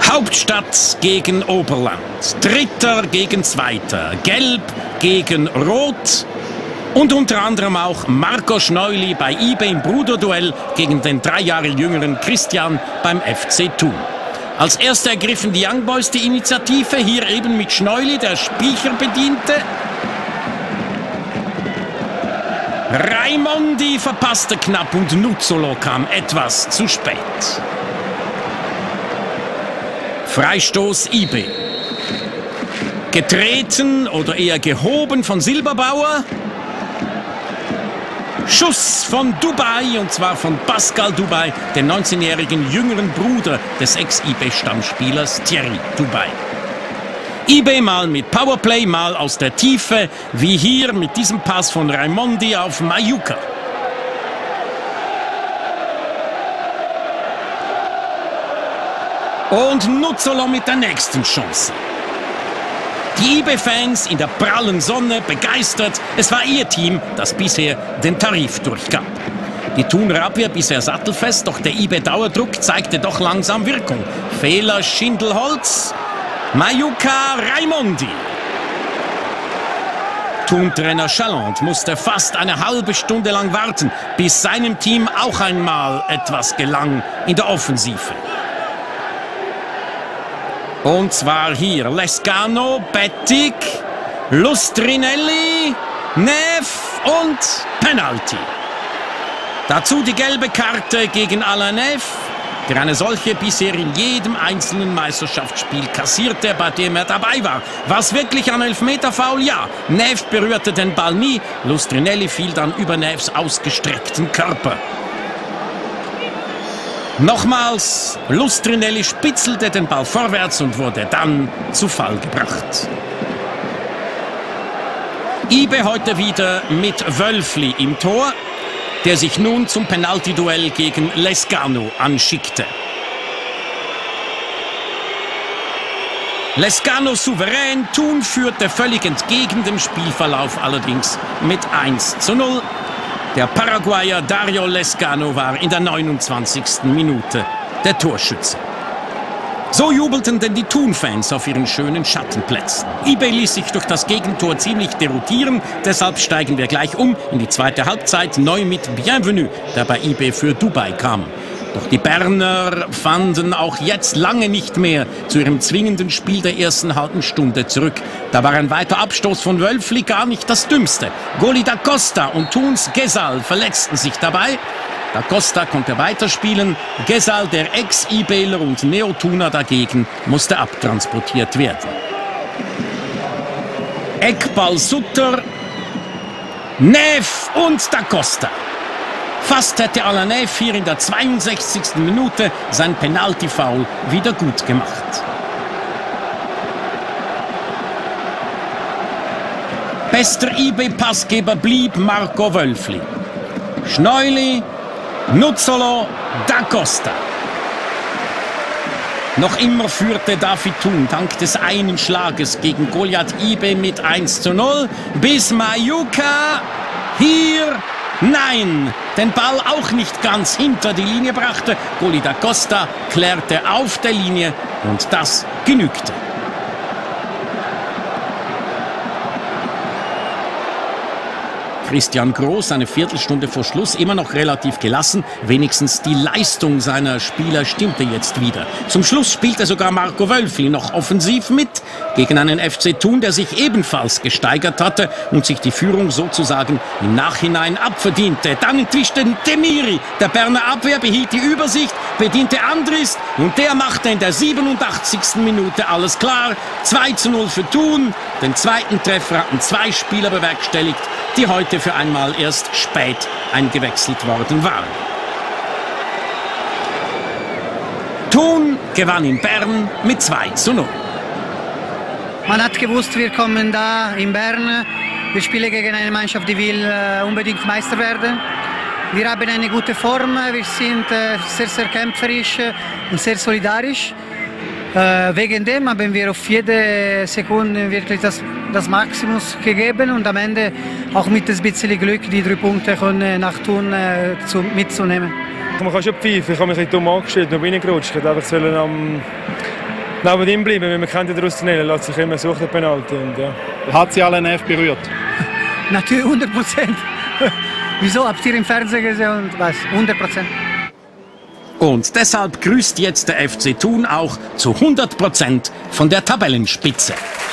Hauptstadt gegen Oberland, Dritter gegen Zweiter, Gelb gegen Rot und unter anderem auch Marco Schneuli bei IB im Bruderduell gegen den 3 Jahre jüngeren Christian beim FC Thun. Als erster ergriffen die Young Boys die Initiative, hier eben mit Schneuli, der Spiecher bediente. Raimondi verpasste knapp und Nuzzolo kam etwas zu spät. Freistoß IB. Getreten oder eher gehoben von Silberbauer. Schuss von Dubai, und zwar von Pascal Dubai, dem 19-jährigen jüngeren Bruder des Ex-IB-Stammspielers Thierry Dubai. IB mal mit Powerplay, mal aus der Tiefe, wie hier mit diesem Pass von Raimondi auf Mayuka. Und Nuzzolo mit der nächsten Chance. Die IB-Fans in der prallen Sonne begeistert. Es war ihr Team, das bisher den Tarif durchgab. Die Thuner Abwehr bisher sattelfest, doch der IB-Dauerdruck zeigte doch langsam Wirkung. Fehler Schindelholz, Mayuka, Raimondi. Thun-Trainer Chaland musste fast eine halbe Stunde lang warten, bis seinem Team auch einmal etwas gelang in der Offensive. Und zwar hier Lescano, Bettig, Lustrinelli, Neff und Penalty. Dazu die gelbe Karte gegen Alain Neff, der eine solche bisher in jedem einzelnen Meisterschaftsspiel kassierte, bei dem er dabei war. War es wirklich ein Elfmeterfoul? Ja. Neff berührte den Ball nie, Lustrinelli fiel dann über Neffs ausgestreckten Körper. Nochmals, Lustrinelli spitzelte den Ball vorwärts und wurde dann zu Fall gebracht. IB heute wieder mit Wölfli im Tor, der sich nun zum Penalty-Duell gegen Lescano anschickte. Lescano souverän, Thun führte völlig entgegen dem Spielverlauf allerdings mit 1:0. Der Paraguayer Dario Lescano war in der 29. Minute der Torschütze. So jubelten denn die Thun-Fans auf ihren schönen Schattenplätzen. IB ließ sich durch das Gegentor ziemlich deroutieren, deshalb steigen wir gleich um in die zweite Halbzeit, neu mit Bienvenu, der bei IB für Dubai kam. Doch die Berner fanden auch jetzt lange nicht mehr zu ihrem zwingenden Spiel der ersten halben Stunde zurück. Da war ein weiter Abstoß von Wölfli gar nicht das Dümmste. Goli da Costa und Thuns Gesal verletzten sich dabei. Da Costa konnte weiterspielen, Gesal, der Ex-IBler und Neothuner dagegen, musste abtransportiert werden. Eckball Sutter, Neff und da Costa. Fast hätte Alain Neff hier in der 62. Minute sein Penalty-Foul wieder gut gemacht. Bester IB-Passgeber blieb Marco Wölfli. Schneuli, Nuzzolo, da Costa. Noch immer führte David Thun dank des einen Schlages gegen Goliath IB mit 1:0, bis Mayuka hier, nein, den Ball auch nicht ganz hinter die Linie brachte. Goli da Costa klärte auf der Linie und das genügte. Christian Groß, eine Viertelstunde vor Schluss, immer noch relativ gelassen. Wenigstens die Leistung seiner Spieler stimmte jetzt wieder. Zum Schluss spielte sogar Marco Wölfli noch offensiv mit gegen einen FC Thun, der sich ebenfalls gesteigert hatte und sich die Führung sozusagen im Nachhinein abverdiente. Dann entwischte Temiri. Der Berner Abwehr behielt die Übersicht, bediente Andrist und der machte in der 87. Minute alles klar. 2:0 für Thun. Den zweiten Treffer hatten 2 Spieler bewerkstelligt, die heute für einmal erst spät eingewechselt worden waren. Thun gewann in Bern mit 2:0. Man hat gewusst, wir kommen da in Bern. Wir spielen gegen eine Mannschaft, die will unbedingt Meister werden. Wir haben eine gute Form, wir sind sehr, sehr kämpferisch und sehr solidarisch. Wegen dem haben wir auf jede Sekunde wirklich das Maximum gegeben und am Ende auch mit ein bisschen Glück die 3 Punkte nach Thun mitzunehmen. Man kann schon pfeifen, ich habe mich ein bisschen dumm angestellt und bin reingerutscht. Ich hätte einfach neben ihm bleiben, weil man kennt den Rustinelli, lässt sich immer suchen, den Penalty. Und, ja. Hat Sie alle Nerv berührt? Natürlich 100%. Wieso? Habt ihr im Fernsehen gesehen und was? 100%. Und deshalb grüßt jetzt der FC Thun auch zu 100% von der Tabellenspitze.